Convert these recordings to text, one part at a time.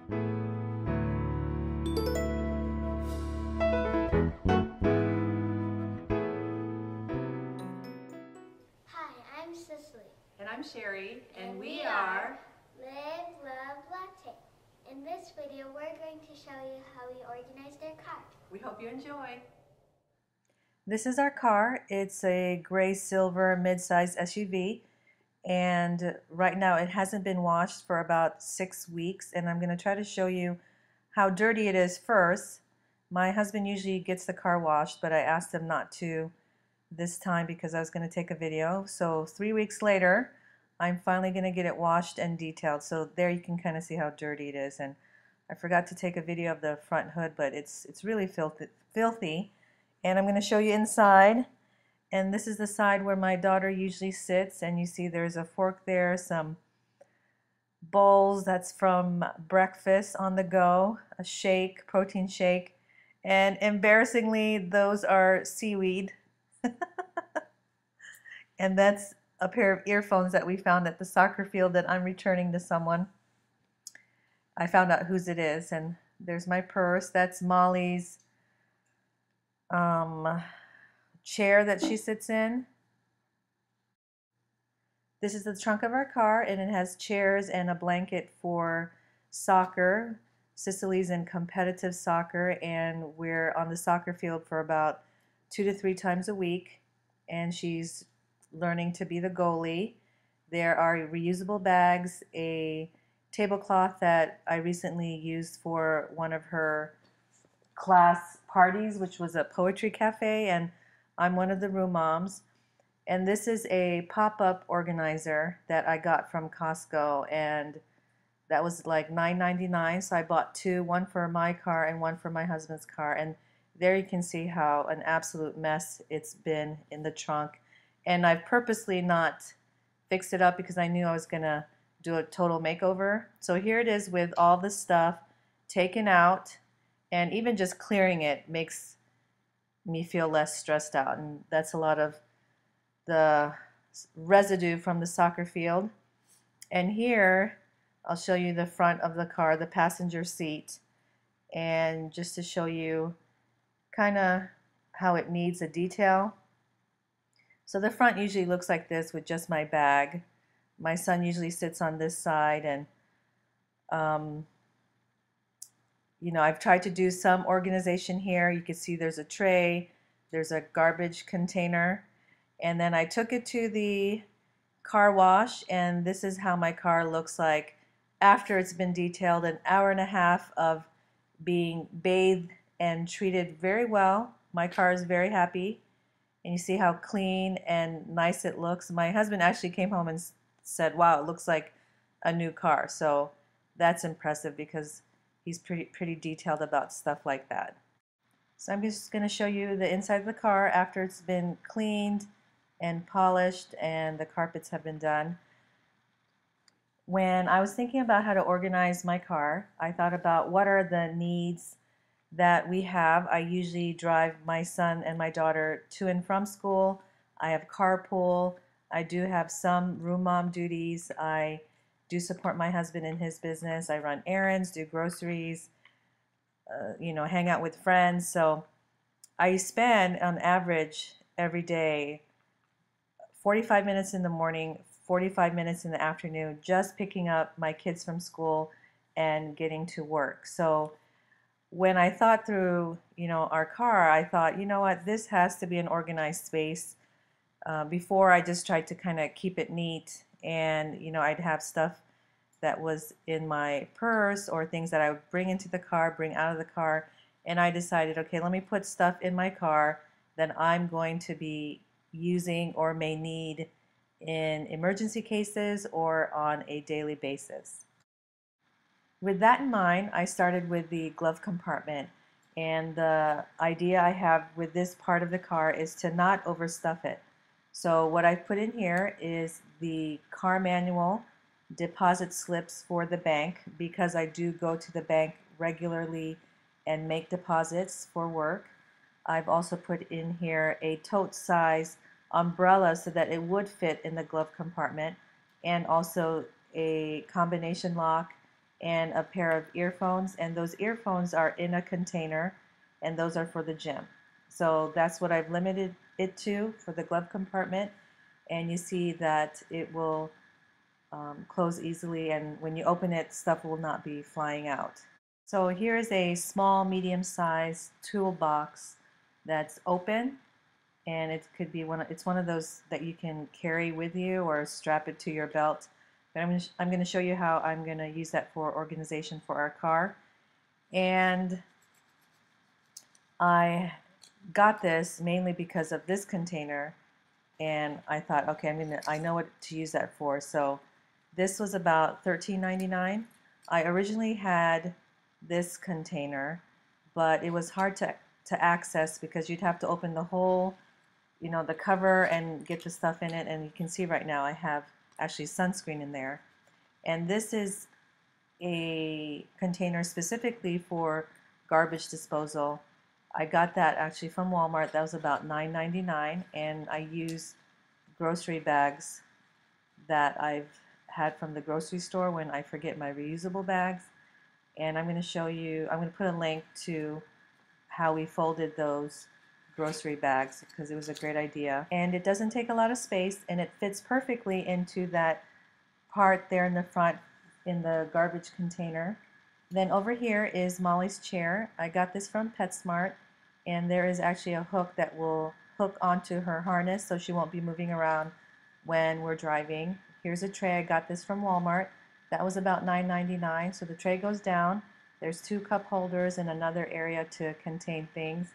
Hi, I'm Cicely. And I'm Sherry, and we are Live, Love, Latte. In this video, we're going to show you how we organized our car. We hope you enjoy. This is our car. It's a gray silver mid-size SUV, and right now it hasn't been washed for about 6 weeks, and I'm going to try to show you how dirty it is first. My husband usually gets the car washed, but I asked him not to this time because I was going to take a video. So 3 weeks later, I'm finally going to get it washed and detailed. So there you can kind of see how dirty it is. And I forgot to take a video of the front hood, but it's really filthy. And I'm going to show you inside. And this is the side where my daughter usually sits. And you see there's a fork there, some bowls, that's from breakfast on the go, a shake, protein shake. And embarrassingly, those are seaweed. And that's a pair of earphones that we found at the soccer field that I'm returning to someone. I found out whose it is, and there's my purse. That's Molly's chair that she sits in. This is the trunk of our car, and it has chairs and a blanket for soccer. Cicely's in competitive soccer, and we're on the soccer field for about 2 to 3 times a week, and she's learning to be the goalie. There are reusable bags, a tablecloth that I recently used for one of her class parties, which was a poetry cafe, and I'm one of the room moms. And this is a pop-up organizer that I got from Costco, and that was like $9.99, so I bought 2, one for my car and one for my husband's car. And there you can see how an absolute mess it's been in the trunk. And I've purposely not fixed it up because I knew I was going to do a total makeover. So here it is with all the stuff taken out, and even just clearing it makes me feel less stressed out. And that's a lot of the residue from the soccer field. And here I'll show you the front of the car, the passenger seat, and just to show you kind of how it needs a detail. So the front usually looks like this with just my bag. My son usually sits on this side, and you know, I've tried to do some organization here. You can see there's a tray, there's a garbage container, and then I took it to the car wash, and this is how my car looks like after it's been detailed. An hour and a half of being bathed and treated very well. My car is very happy, and you see how clean and nice it looks. My husband actually came home and said, wow, it looks like a new car. So that's impressive because he's pretty detailed about stuff like that. So I'm just going to show you the inside of the car after it's been cleaned and polished and the carpets have been done. When I was thinking about how to organize my car, I thought about what are the needs that we have. I usually drive my son and my daughter to and from school. I have carpool. I do have some room mom duties. I do support my husband in his business. I run errands, do groceries, you know, hang out with friends. So I spend on average every day 45 minutes in the morning, 45 minutes in the afternoon, just picking up my kids from school and getting to work. So when I thought through, you know, our car, I thought, you know what, this has to be an organized space. Before I just tried to kind of keep it neat, and you know, I'd have stuff that was in my purse or things that I would bring into the car, bring out of the car, and I decided, okay, let me put stuff in my car that I'm going to be using or may need in emergency cases or on a daily basis. With that in mind, I started with the glove compartment, and the idea I have with this part of the car is to not overstuff it. So what I put in here is the car manual, deposit slips for the bank, because I do go to the bank regularly and make deposits for work. I've also put in here a tote size umbrella so that it would fit in the glove compartment, and also a combination lock and a pair of earphones, and those earphones are in a container, and those are for the gym. So that's what I've limited it to for the glove compartment, and you see that it will close easily, and when you open it, stuff will not be flying out. So here is a small, medium-sized toolbox that's open, and it could be it's one of those that you can carry with you or strap it to your belt. But I'm going to show you how I'm going to use that for organization for our car. And I got this mainly because of this container, and I thought, okay, I know what to use that for. So this was about $13.99. I originally had this container, but it was hard to access because you'd have to open the whole, the cover and get the stuff in it. And you can see right now I have actually sunscreen in there. And this is a container specifically for garbage disposal. I got that actually from Walmart. That was about $9.99, and I use grocery bags that I've had from the grocery store when I forget my reusable bags. And I'm going to show you, I'm going to put a link to how we folded those grocery bags because it was a great idea. And it doesn't take a lot of space, and it fits perfectly into that part there in the front in the garbage container. Then over here is Molly's chair. I got this from PetSmart, and there is actually a hook that will hook onto her harness so she won't be moving around when we're driving. Here's a tray. I got this from Walmart. That was about $9.99. So the tray goes down. There's 2 cup holders and another area to contain things.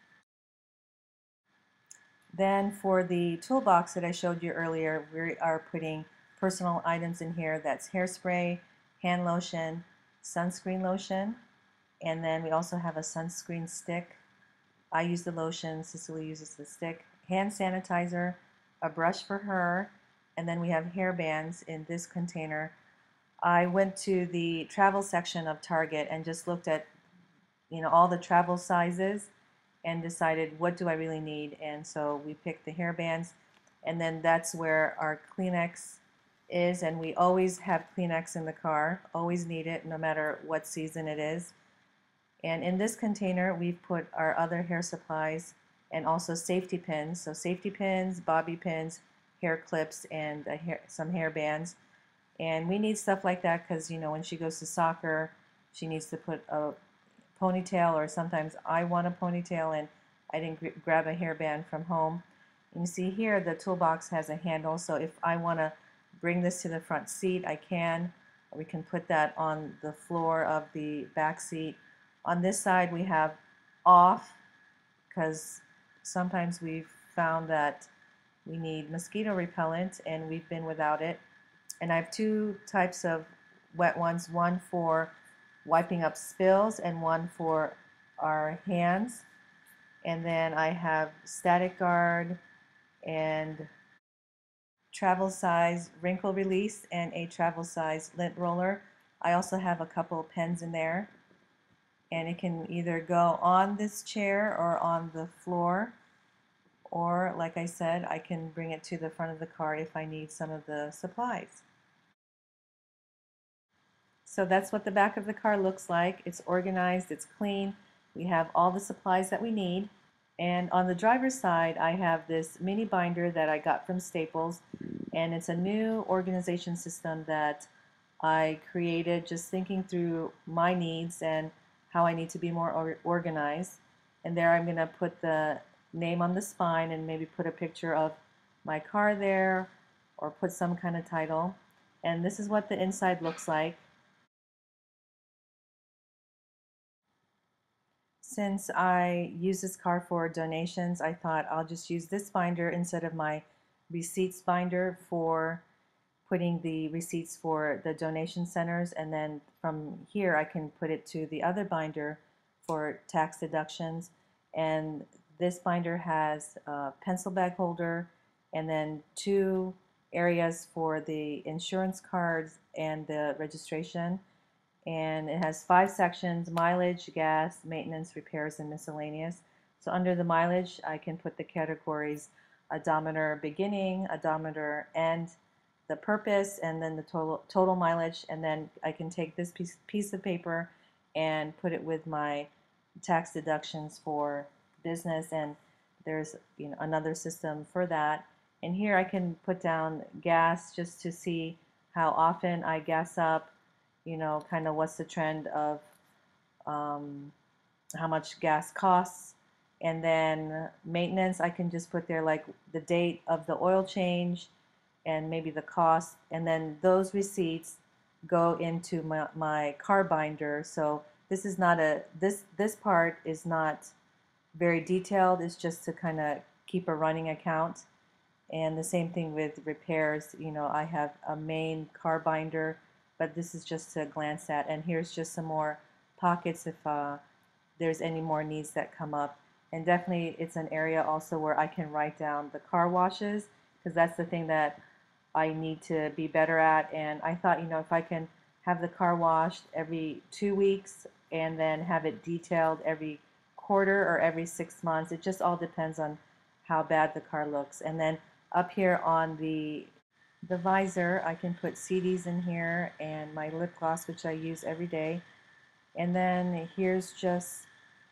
Then for the toolbox that I showed you earlier, we are putting personal items in here. That's hairspray, hand lotion, sunscreen lotion, and then we also have a sunscreen stick. I use the lotion, Cicely uses the stick, hand sanitizer, a brush for her, and then we have hair bands in this container. I went to the travel section of Target and just looked at all the travel sizes and decided what do I really need, and so we picked the hair bands, and then that's where our Kleenex is, and we always have Kleenex in the car, always need it no matter what season it is. And in this container we've put our other hair supplies and also safety pins, so safety pins, bobby pins, hair clips, and some hair bands. And we need stuff like that because when she goes to soccer she needs to put a ponytail, or sometimes I want a ponytail and I didn't grab a hairband from home. And you see here the toolbox has a handle, so if I want to bring this to the front seat I can. We can put that on the floor of the back seat. On this side we have off because sometimes we've found that we need mosquito repellent and we've been without it. And I have 2 types of wet ones, one for wiping up spills and one for our hands. And then I have Static Guard and travel size wrinkle release and a travel size lint roller. I also have a couple pens in there, and it can either go on this chair or on the floor, or like I said, I can bring it to the front of the car if I need some of the supplies. So that's what the back of the car looks like. It's organized, it's clean. We have all the supplies that we need. And on the driver's side, I have this mini binder that I got from Staples, and it's a new organization system that I created just thinking through my needs and how I need to be more organized. And there I'm going to put the name on the spine and maybe put a picture of my car there or put some kind of title. And this is what the inside looks like. Since I use this car for donations, I thought I'll just use this binder instead of my receipts binder for putting the receipts for the donation centers, and then from here I can put it to the other binder for tax deductions. And this binder has a pencil bag holder and then 2 areas for the insurance cards and the registration. And it has 5 sections: mileage, gas, maintenance, repairs, and miscellaneous. So under the mileage I can put the categories odometer beginning, odometer end, the purpose and then the total mileage, and then I can take this piece of paper and put it with my tax deductions for business, and there's another system for that. And here I can put down gas just to see how often I gas up, kind of what's the trend of how much gas costs. And then maintenance, I can just put there like the date of the oil change and maybe the cost. And then those receipts go into my car binder. So this is not this part is not very detailed. It's just to kind of keep a running account. And the same thing with repairs. I have a main car binder, but this is just to glance at. And here's just some more pockets if there's any more needs that come up. And definitely it's an area also where I can write down the car washes, because that's the thing that I need to be better at. And I thought, if I can have the car washed every 2 weeks and then have it detailed every quarter or every 6 months, it just all depends on how bad the car looks. And then up here on the visor, I can put CDs in here and my lip gloss, which I use every day. And then here's just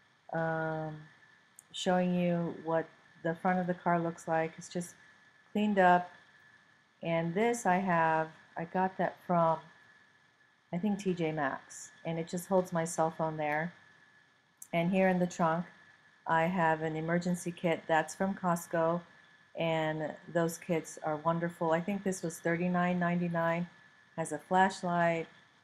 showing you what the front of the car looks like. It's just cleaned up. And this I got that from, I think, TJ Maxx, and it just holds my cell phone there. And here in the trunk I have an emergency kit that's from Costco, and those kits are wonderful. I think this was $39.99. Has a flashlight,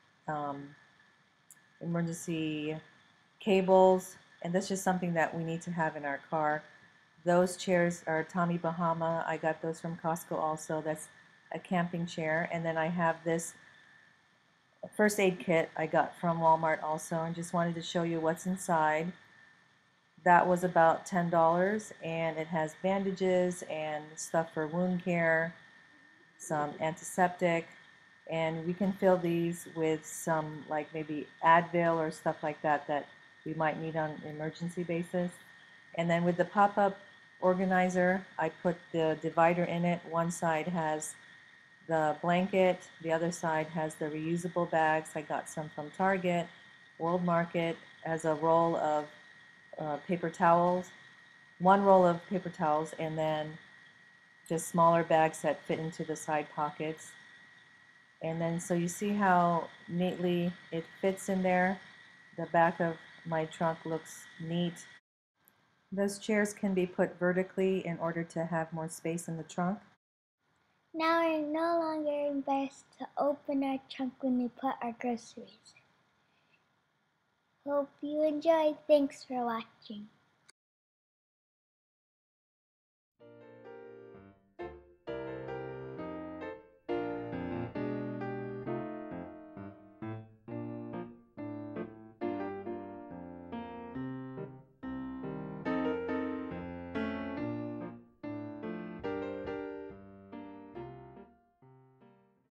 emergency cables, and that's just something that we need to have in our car. Those chairs are Tommy Bahama. I got those from Costco also. That's a camping chair. And then I have this first aid kit I got from Walmart also, and just wanted to show you what's inside. That was about $10, and it has bandages and stuff for wound care, some antiseptic, and we can fill these with some like maybe Advil or stuff like that that we might need on an emergency basis. And then with the pop-up organizer, I put the divider in it. One side has the blanket, the other side has the reusable bags. I got some from Target. World Market has a roll of paper towels, one roll of paper towels, and then just smaller bags that fit into the side pockets. And then so you see how neatly it fits in there. The back of my trunk looks neat. Those chairs can be put vertically in order to have more space in the trunk. Now we're no longer embarrassed to open our trunk when we put our groceries in. Hope you enjoyed. Thanks for watching.